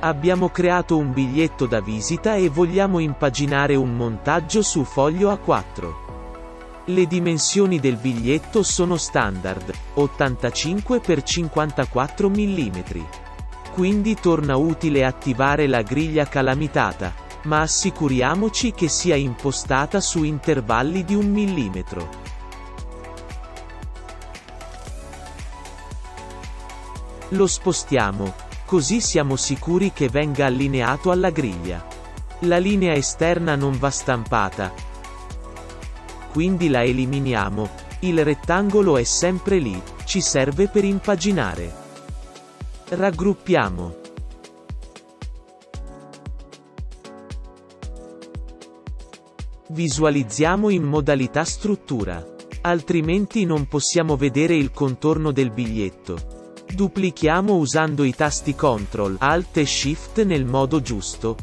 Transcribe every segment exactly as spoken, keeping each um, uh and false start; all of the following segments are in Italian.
Abbiamo creato un biglietto da visita e vogliamo impaginare un montaggio su foglio A quattro. Le dimensioni del biglietto sono standard, ottantacinque per cinquantaquattro millimetri. Quindi torna utile attivare la griglia calamitata, ma assicuriamoci che sia impostata su intervalli di un millimetro. Lo spostiamo, così siamo sicuri che venga allineato alla griglia. La linea esterna non va stampata, quindi la eliminiamo. Il rettangolo è sempre lì, ci serve per impaginare. Raggruppiamo. Visualizziamo in modalità struttura. Altrimenti non possiamo vedere il contorno del biglietto. Duplichiamo usando i tasti control, alt e shift nel modo giusto.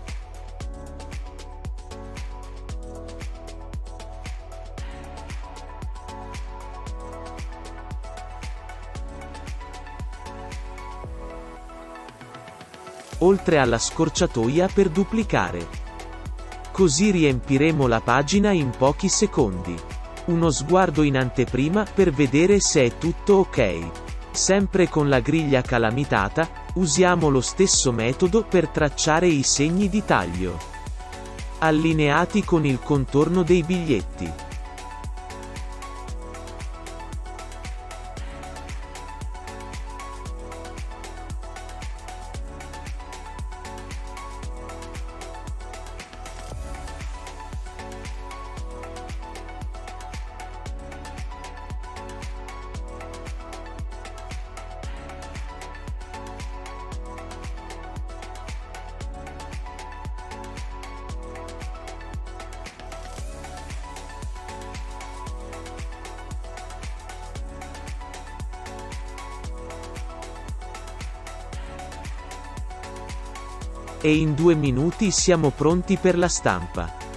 Oltre alla scorciatoia per duplicare. Così riempiremo la pagina in pochi secondi. Uno sguardo in anteprima per vedere se è tutto ok. Sempre con la griglia calamitata, usiamo lo stesso metodo per tracciare i segni di taglio, allineati con il contorno dei biglietti. E in due minuti siamo pronti per la stampa.